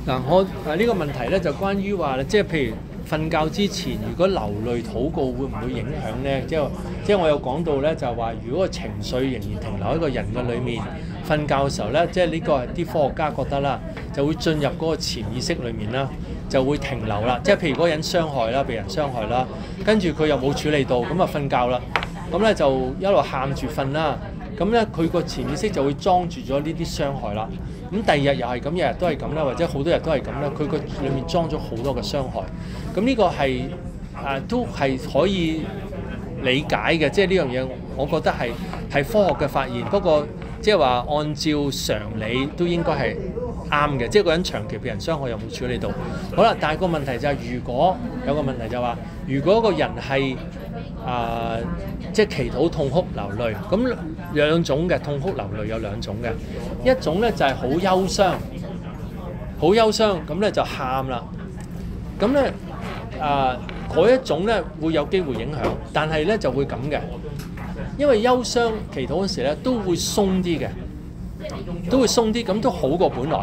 嗱，我呢個問題咧就關於話，即係譬如瞓覺之前，如果流淚禱告會唔會影響咧？即係我有講到咧，就係話如果個情緒仍然停留喺個人嘅裏面，瞓覺嘅時候咧，即係呢個係啲科學家覺得啦，就會進入嗰個潛意識裏面啦，就會停留啦。即係譬如嗰個人傷害啦，被人傷害啦，跟住佢又冇處理到，咁啊瞓覺啦，咁咧就一路喊住瞓啦。咁咧，佢個潛意識就會裝住咗呢啲傷害啦。咁第二日又係咁，日日都係咁啦，或者好多日都係咁啦。佢個裡面裝咗好多嘅傷害。咁呢個係都係可以理解嘅，即係呢樣嘢，我覺得係科學嘅發現。不過即係話按照常理都應該係啱嘅。即係個人長期被人傷害又冇處理到，好啦。但係個問題就係，如果有個問題就係話，如果個人係即係祈禱痛哭流淚，咁兩種嘅痛哭流淚有兩種嘅，一種咧就係好憂傷，好憂傷，咁咧就喊啦，咁咧嗰一種咧會有機會影響，但係咧就會咁嘅，因為憂傷祈禱嗰時咧都會鬆啲嘅，都會鬆啲，咁都好過本來，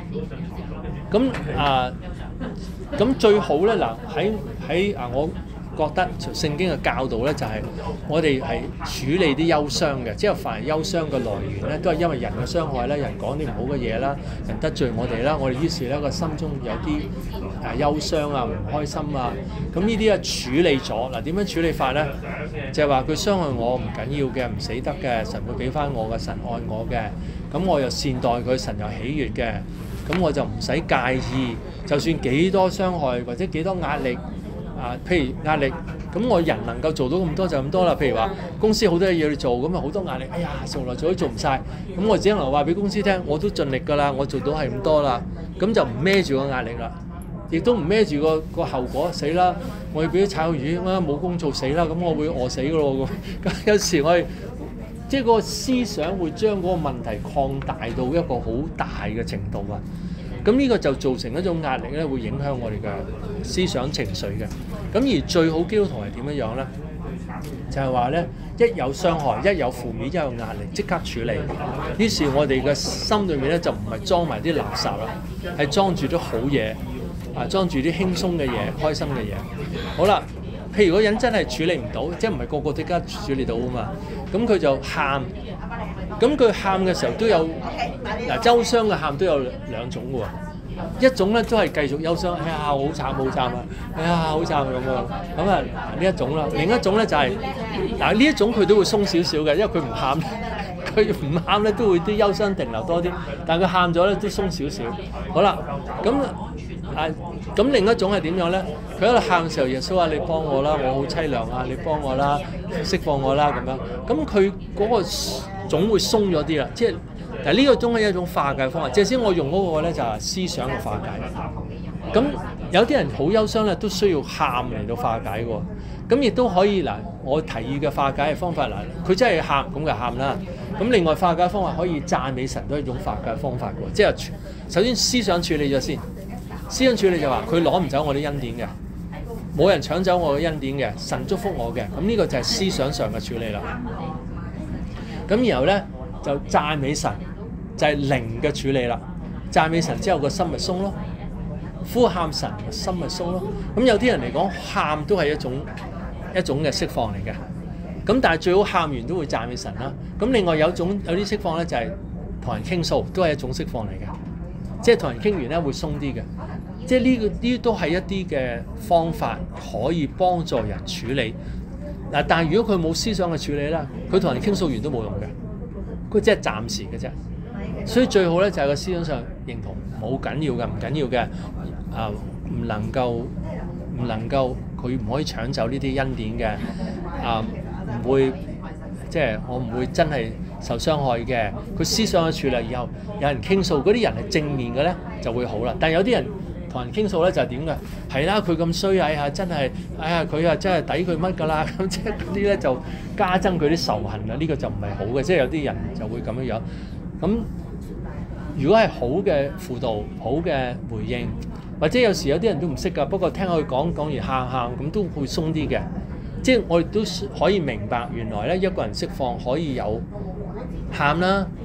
咁最好咧嗱喺我覺得聖經嘅教導咧就係我哋係處理啲憂傷嘅，即係凡係憂傷嘅來源咧，都係因為人嘅傷害啦，人講啲唔好嘅嘢啦，人得罪我哋啦，我哋於是咧個心中有啲憂傷啊、唔開心啊，咁呢啲咧處理咗嗱，點樣處理法咧？就係話佢傷害我唔緊要嘅，唔死得嘅，神會俾翻我嘅，神愛我嘅，咁我又善待佢，神又喜悅嘅，咁我就唔使介意，就算幾多傷害或者幾多壓力。譬如壓力，咁我人能夠做到咁多就咁多啦。譬如話公司好多嘢要做，咁啊好多壓力，哎呀，從來做都做唔晒，咁我只能話俾公司聽，我都盡力㗎啦，我做到係咁多啦，咁就唔孭住個壓力啦，亦都唔孭住個後果，死啦！我要俾啲炒魚，冇工做死啦，咁我會餓死㗎咯咁。有時我哋即係個思想會將嗰個問題擴大到一個好大嘅程度啊！咁呢個就造成一種壓力咧，會影響我哋嘅思想情緒嘅。咁而最好基督徒係點樣樣咧？就係話咧，一有傷害、一有負面、一有壓力，即刻處理。於是我哋嘅心裏面咧就唔係裝埋啲垃圾啦，係裝住啲好嘢，裝住啲輕鬆嘅嘢、開心嘅嘢。好啦，譬如嗰人真係處理唔到，即係唔係個個即刻處理到啊嘛？咁佢就喊。咁佢喊嘅時候都有憂傷嘅喊都有兩種喎，一種咧都係繼續憂傷，哎呀好慘好慘啊，哎呀好慘咁樣，咁啊呢一種啦，另一種咧就係呢一種佢都會鬆少少嘅，因為佢唔喊，佢唔喊咧都會啲憂傷停留多啲，但係佢喊咗咧都鬆少少。好啦，咁另一種係點樣咧？佢喺度喊嘅時候，耶穌話：你幫我啦，我好凄涼啊！你幫我啦，釋放我啦咁樣。咁佢嗰個總會鬆咗啲啦，即係嗱呢個總係一種化解方法。即係先我用嗰個咧就係思想嘅化解。咁有啲人好憂傷咧，都需要喊嚟到化解喎。咁亦都可以嗱，我提議嘅化解嘅方法嗱，佢真係喊咁就喊啦。咁另外化解方法可以讚美神都係一種化解方法喎。即係首先思想處理咗先，思想處理就話佢攞唔走我啲恩典嘅，冇人搶走我嘅恩典嘅，神祝福我嘅。咁呢個就係思想上嘅處理啦。咁然後咧就讚美神，就係靈嘅處理啦。讚美神之後個心咪鬆咯，呼喊神個心咪鬆咯。咁有啲人嚟講，喊都係一種嘅釋放嚟嘅。咁但係最好喊完都會讚美神啦。咁另外有啲釋放咧就係同人傾訴，都係一種釋放嚟嘅。即係同人傾完咧會鬆啲嘅。即係呢啲都係一啲嘅方法可以幫助人處理。嗱，但係如果佢冇思想嘅處理咧，佢同人傾訴完都冇用嘅，佢只係暫時嘅啫。所以最好咧就係個思想上認同，冇緊要嘅，唔緊要嘅，唔能夠佢唔可以搶走呢啲恩典嘅，唔會即係我唔會真係受傷害嘅。佢思想嘅處理以後，有人傾訴，嗰啲人係正面嘅咧就會好啦。但係有啲人同人傾訴咧就係點嘅？係啦，佢咁衰啊，真係，佢啊真係抵佢乜㗎啦！咁即係嗰啲咧就加增佢啲仇恨啦。呢個就唔係好嘅，即係有啲人就會咁樣樣。咁如果係好嘅輔導、好嘅回應，或者有時有啲人都唔識㗎，不過聽佢講完喊咁都會鬆啲嘅。即係我哋都可以明白，原來咧一個人釋放可以有喊啦，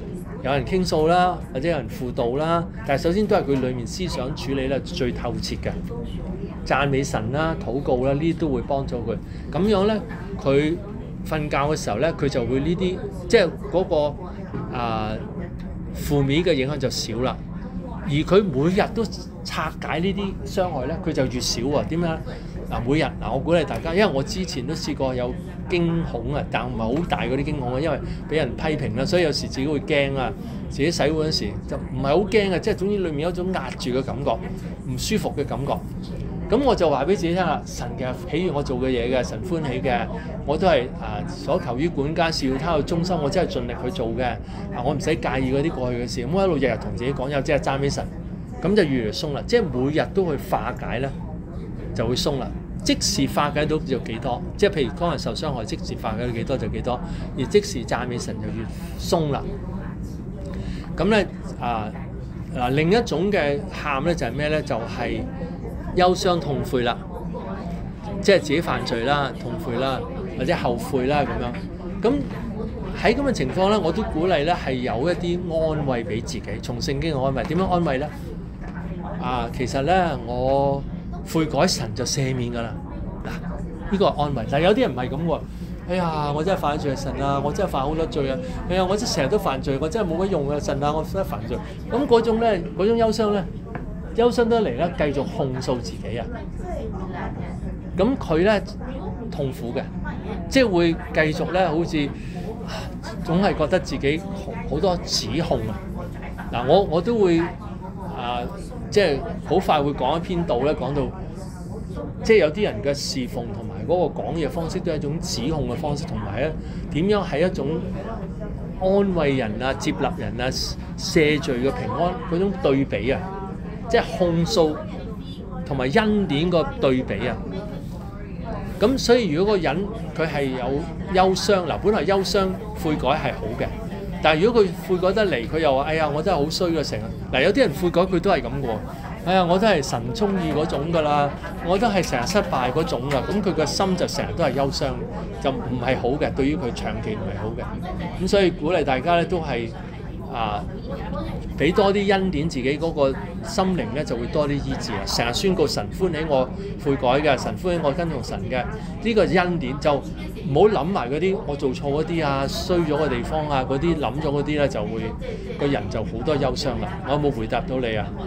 有人傾訴啦，或者有人輔導啦。但係首先都係佢裡面思想處理咧最透徹嘅，讚美神啦、禱告啦，呢啲都會幫助佢。咁樣咧，佢瞓覺嘅時候咧，佢就會呢啲即係嗰個負面嘅影響就少啦。而佢每日都拆解呢啲傷害咧，佢就越少喎。點解？每日我鼓勵大家，因為我之前都試過有驚恐啊，但唔係好大嗰啲驚恐啊，因為俾人批評啦，所以有時自己會驚啊。自己洗碗嗰時就唔係好驚嘅，即係總之裡面有一種壓住嘅感覺，唔舒服嘅感覺。咁我就話俾自己聽啦，神嘅喜悅我做嘅嘢嘅，神歡喜嘅，我都係所求於管家，是要他嘅忠心，我真係盡力去做嘅。我唔使介意嗰啲過去嘅事，咁我一路日日同自己講，有即係讚美神，咁就越嚟越鬆啦。即係每日都去化解咧，就會鬆啦。即時化解到就幾多，即係譬如當人受傷害，即時化解到幾多就幾多，而即時讚美神就越鬆啦。咁咧另一種嘅喊咧就係咩咧？就係憂傷痛悔啦，即係自己犯罪啦、痛悔啦，或者後悔啦咁樣。咁喺咁嘅情況咧，我都鼓勵咧係有一啲安慰俾自己，從聖經嘅安慰。點樣安慰咧？其實咧我悔改神就赦免㗎啦。嗱，呢個係安慰。但係有啲人唔係咁喎。哎呀，我真係犯罪神啊！我真係犯好多罪啊！哎呀，我真係成日都犯罪，我真係冇乜用啊！神啊，我真係犯罪。咁嗰種咧，嗰種憂傷咧，憂傷得嚟咧，繼續控訴自己啊。咁佢咧痛苦嘅，即係會繼續咧，好似總係覺得自己好多指控啊。嗱，我都會即係好快會講一篇道咧，講到即係有啲人嘅侍奉同埋嗰個講嘢方式都係一種指控嘅方式，同埋咧點樣係一種安慰人啊、接納人啊、赦罪嘅平安嗰種對比啊，即係控訴同埋恩典個對比啊。咁所以如果個人佢係有憂傷，本來憂傷悔改係好嘅。但係如果佢悔改得嚟，佢又話：哎呀，我真係好衰㗎成日。嗱，有啲人悔改佢都係咁嘅喎。哎呀，我都係神中意嗰種㗎啦，我都係成日失敗嗰種㗎。咁佢個心就成日都係憂傷，就唔係好嘅。對於佢長期唔係好嘅。咁所以鼓勵大家咧，都係俾多啲恩典自己嗰個心靈咧，就會多啲醫治啊！成日宣告神歡喜我悔改嘅，神歡喜我跟從神嘅呢個恩典，就唔好諗埋嗰啲我做錯嗰啲啊、衰咗嘅地方啊嗰啲，諗咗嗰啲咧就會個人就好多憂傷啦。我有冇回答到你啊？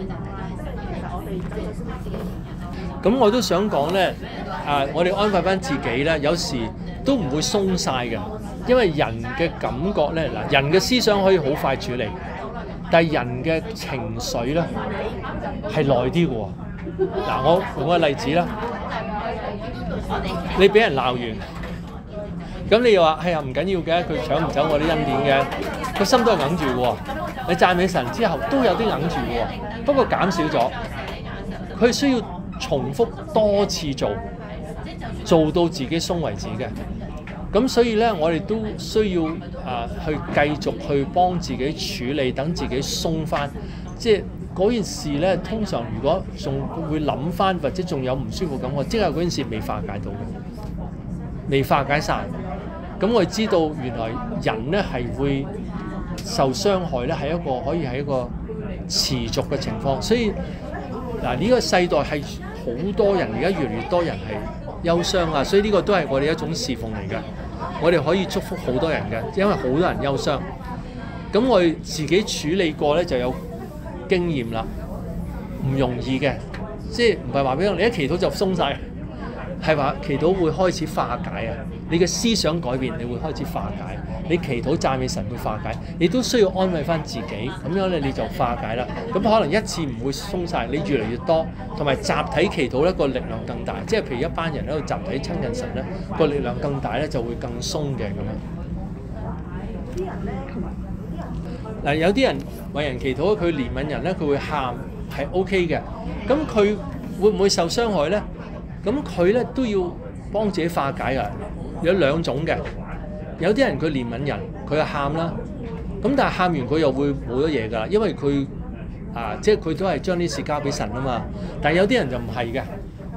咁我都想講咧，我哋安慰翻自己咧，有時都唔會鬆晒嘅，因為人嘅感覺咧，人嘅思想可以好快處理，但係人嘅情緒咧係耐啲嘅喎。我用個例子啦，你俾人鬧完，咁你又話係啊，唔緊要嘅，佢搶唔走我啲恩典嘅，個心都係揞住嘅喎。你讚美神之後都有啲揞住嘅喎，不過減少咗。佢需要重複多次做到自己鬆為止嘅。咁所以咧，我哋都需要去繼續去幫自己處理，等自己鬆翻。即係嗰件事咧，通常如果仲會諗翻，或者仲有唔舒服感覺，即係嗰件事未化解到嘅，未化解晒。咁我哋知道原來人咧係會受傷害咧，係一個可以係一個持續嘅情況。所以呢個世代係好多人，而家越嚟越多人係憂傷啊，所以呢個都係我哋一種侍奉嚟嘅。我哋可以祝福好多人嘅，因為好多人憂傷。咁我哋自己處理過咧就有經驗啦，唔容易嘅，即係唔係話俾你一祈禱就鬆晒，係話祈禱會開始化解啊！你嘅思想改變，你會開始化解。你祈禱讚美神會化解，你都需要安慰翻自己，咁樣咧你就化解啦。咁可能一次唔會鬆晒，你越嚟越多，同埋集體祈禱咧個力量更大。即係譬如一班人喺度集體親近神咧，個力量更大咧就會更鬆嘅咁樣。有啲人為人祈禱，佢憐憫人咧，佢會喊係 OK 嘅。咁佢會唔會受傷害咧？咁佢咧都要幫自己化解㗎。有兩種嘅。有啲人佢憐憫人，佢就喊啦。咁但係喊完佢又會冇咗嘢㗎，因為佢即係佢都係將啲事交俾神啊嘛。但係有啲人就唔係嘅，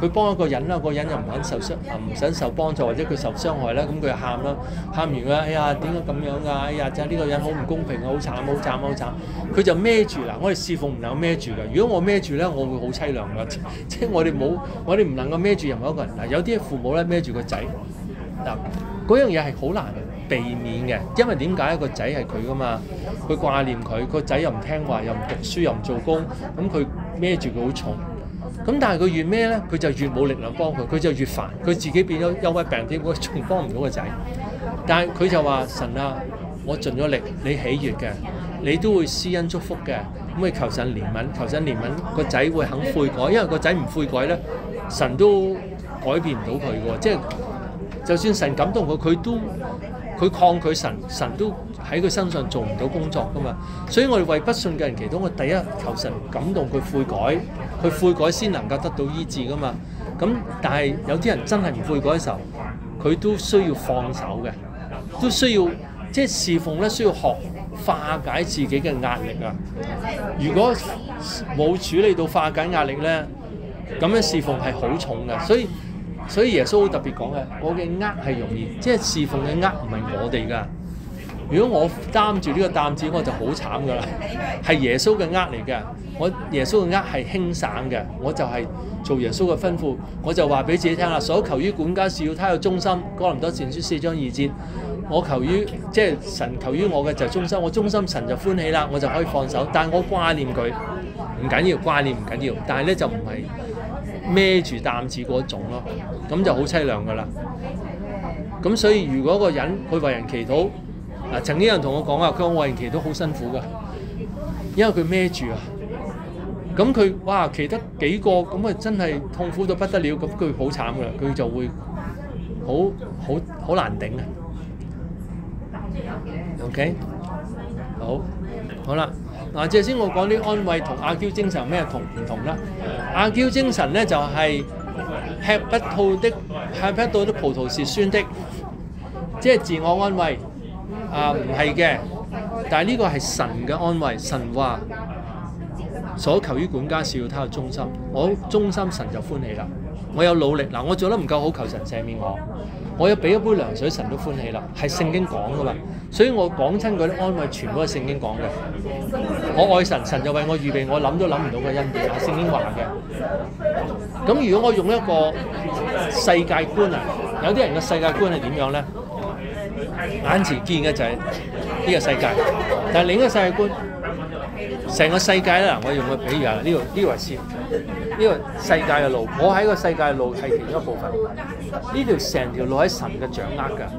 佢幫一個人啦，個人又唔肯唔想受幫助，或者佢受傷害啦，咁佢就喊啦，喊完佢，哎呀點解咁樣㗎？哎呀就係呢個人好唔公平啊，好慘好慘好慘，佢就孭住嗱，我哋侍奉唔能夠孭住㗎。如果我孭住咧，我會好凄涼㗎。即係我哋唔能夠孭住任何一個人嗱。有啲父母咧孭住個仔嗱，嗰樣嘢係好難避免嘅，因為點解個仔係佢㗎嘛？佢掛念佢，個仔又唔聽話，又唔讀書，又唔做工，咁佢孭住佢好重。咁但係佢越孭咧，佢就越冇力量幫佢，佢就越煩，佢自己變咗憂鬱病添，佢仲幫唔到個仔。但係佢就話：神啊，我盡咗力，你喜悅嘅，你都會施恩祝福嘅。咁你求神憐憫，求神憐憫個仔會肯悔改，因為個仔唔悔改咧，神都改變唔到佢嘅喎。即係就算神感動佢，佢抗拒神，神都喺佢身上做唔到工作噶嘛。所以我哋為不信嘅人祈禱，我第一求神感動佢悔改，佢悔改先能夠得到醫治噶嘛。咁但係有啲人真係唔悔改嘅時候，佢都需要放手嘅，都需要即係侍奉咧，需要學化解自己嘅壓力啊。如果冇處理到化解壓力咧，咁樣侍奉係好重嘅。所以耶穌好特別講嘅，我嘅軛係容易，即係侍奉嘅軛唔係我哋㗎。如果我擔住呢個擔子，我就好慘㗎啦。係耶穌嘅軛嚟嘅，耶穌嘅軛係輕省嘅，我就係做耶穌嘅吩咐，我就話俾自己聽啦。所求於管家是要他有忠心。哥林多前書4章2節，我求於即係神求於我嘅就係忠心，我忠心神就歡喜啦，我就可以放手。但係我掛念佢唔緊要，掛念唔緊要，但係咧就唔係孭住擔子嗰種咯，咁就好凄涼㗎啦。咁所以如果個人去為人祈禱，曾經有人同我講啊，佢話為人祈禱好辛苦㗎，因為佢孭住啊。咁佢哇祈得幾個咁啊，真係痛苦到不得了，咁佢好慘㗎啦，佢就會好難頂啊。OK， 好啦。嗱，頭先我講啲安慰同阿嬌精神咩唔同啦？阿嬌精神咧就係吃不到的葡萄是酸的，即係自我安慰唔係嘅。但係呢個係神嘅安慰，神話所求於管家是要他有忠心，我忠心神就歡喜啦。我有努力嗱，我做得唔夠好，求神赦免我有俾一杯涼水，神都歡喜啦，係聖經講噶嘛。所以我講親嗰啲安慰，全部都係聖經講嘅。我愛神，神就為我預備我諗都諗唔到嘅恩典，係聖經話嘅。咁如果我用一個世界觀啊，有啲人嘅世界觀係點樣咧？眼前見嘅就係呢個世界，但係另一個世界觀，成個世界咧，我用個比喻啊，呢條線，呢個世界嘅路，我喺個世界嘅路係其中一部分。呢條成條路喺神嘅掌握㗎。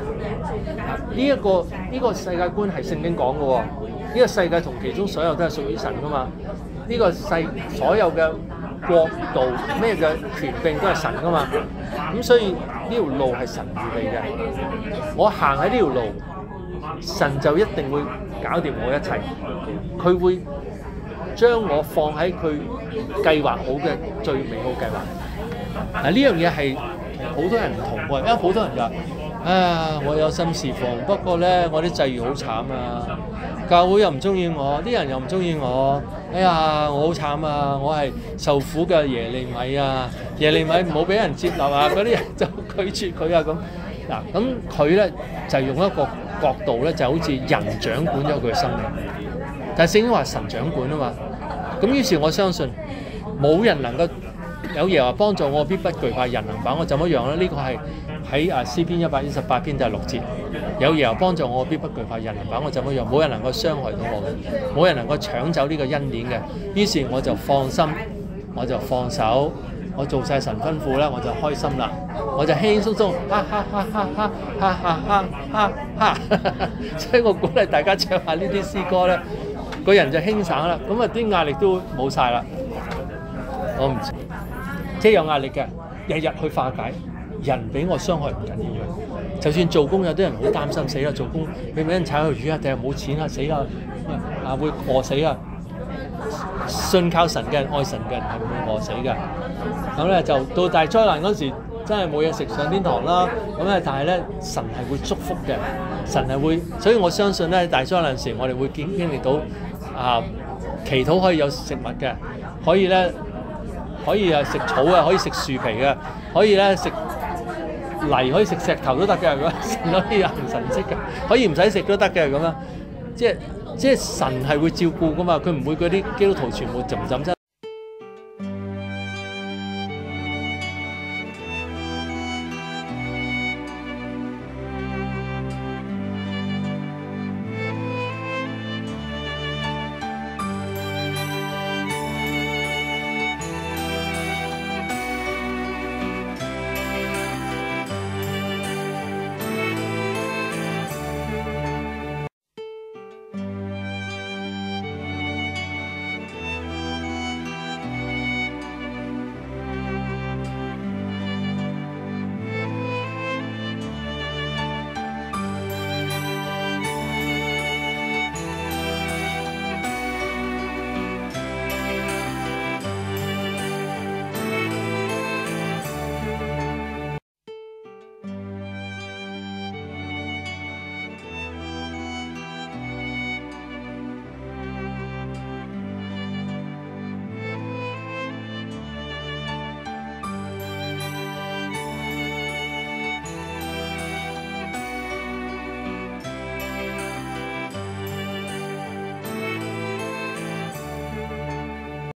呢個世界觀係聖經講嘅喎。呢個世界同其中所有都係屬於神㗎嘛。呢個所有嘅國度咩嘅權柄都係神㗎嘛。咁所以呢條路係神預備嘅。我行喺呢條路，神就一定會搞掂我一切。佢會將我放喺佢計劃好嘅最美好計劃。呢樣嘢係同好多人唔同喎，因為好多人就話：我有心侍奉，不過咧我啲際遇好慘啊，教會又唔中意我，啲人又唔中意我，哎呀我好慘啊，我係受苦嘅耶利米啊，耶利米唔好俾人接納啊，嗰啲人就拒絕佢啊咁。嗱咁佢咧就用一個角度咧，就好似人掌管咗佢嘅生命，但係聖經話神掌管啊嘛。咁於是我相信冇人能夠有耶和華幫助我，必不懼怕；人能把我怎麼樣咧？呢個係喺詩篇128篇第6節，有耶和華幫助我，必不懼怕；人能把我怎麼樣？冇人能夠傷害到我嘅，冇人能夠搶走呢個恩典嘅。於是我就放心，我就放手，我做晒神吩咐啦，我就開心啦，我就輕輕鬆鬆，哈哈哈哈哈哈哈哈哈哈！所以我鼓勵大家唱下呢啲詩歌咧，個人就輕省啦，咁啊啲壓力都冇晒啦。我唔知，即係有壓力嘅，日日去化解。人俾我傷害唔緊要嘅，就算做工有啲人好擔心死啦，做工俾人炒魷魚啊，定係冇錢啊，死啦會餓死啊！信靠神嘅人、愛神嘅人係唔會餓死嘅。咁咧就到大災難嗰時，真係冇嘢食上天堂啦。咁咧，但係咧神係會祝福嘅，神係會，所以我相信咧大災難時，我哋會經歷到祈禱可以有食物嘅，可以咧可以係食草嘅，可以食樹皮嘅，可以咧食泥，可以食石頭都得嘅，咁神可以行神蹟嘅，可以唔使食都得嘅咁樣，即係神係會照顧噶嘛，佢唔會嗰啲基督徒全部浸浸